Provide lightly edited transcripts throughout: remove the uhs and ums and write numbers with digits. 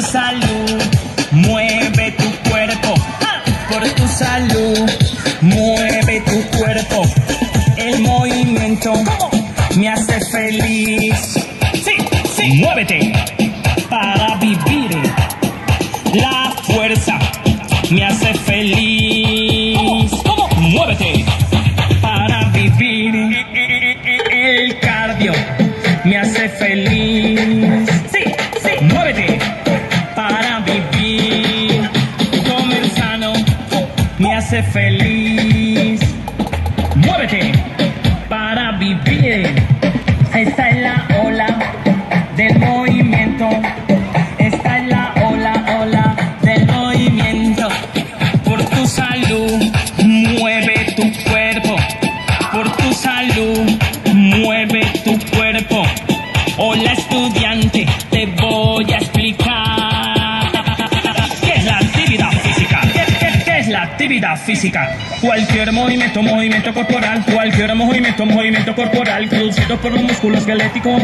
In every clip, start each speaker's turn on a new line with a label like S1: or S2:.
S1: salud, mueve tu cuerpo. Por tu salud, mueve tu cuerpo. El movimiento me hace feliz. Sí, sí, muévete para vivir. La fuerza me hace feliz. ¿Cómo? Muévete para vivir. El cardio me hace feliz. Sí, sí, muévete para vivir. Comer sano me hace feliz. Muévete para vivir. Esta es la ola del movimiento. Esta es la ola del movimiento. Por tu salud, mueve tu cuerpo. Por tu salud, mueve tu cuerpo. Hola estudiante, te voy a explicar qué es la actividad física. ¿Qué es la actividad física? Cualquier movimiento corporal, cualquier movimiento corporal producido por los músculos esqueléticos,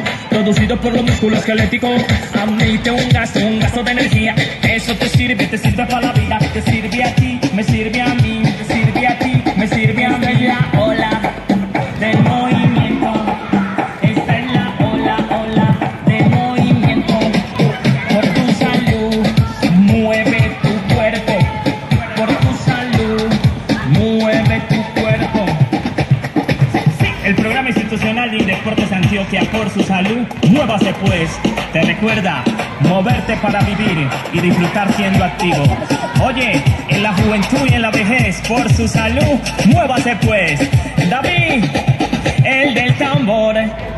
S1: admite un gasto de energía. Eso te sirve para la vida, te sirve a ti, me sirve a mí, te sirve a ti, me sirve a mí. Esta es la ola del movimiento, esta es la ola del movimiento. Por tu salud, mueve tu cuerpo. Por tu salud, mueve tu cuerpo. Sí, el programa institucional de Indeportes Antioquia, por su salud, muévase pues. Te recuerda moverte para vivir y disfrutar siendo activo. Oye, en la juventud y en la vejez, por su salud, muévase pues. David, el del tambor.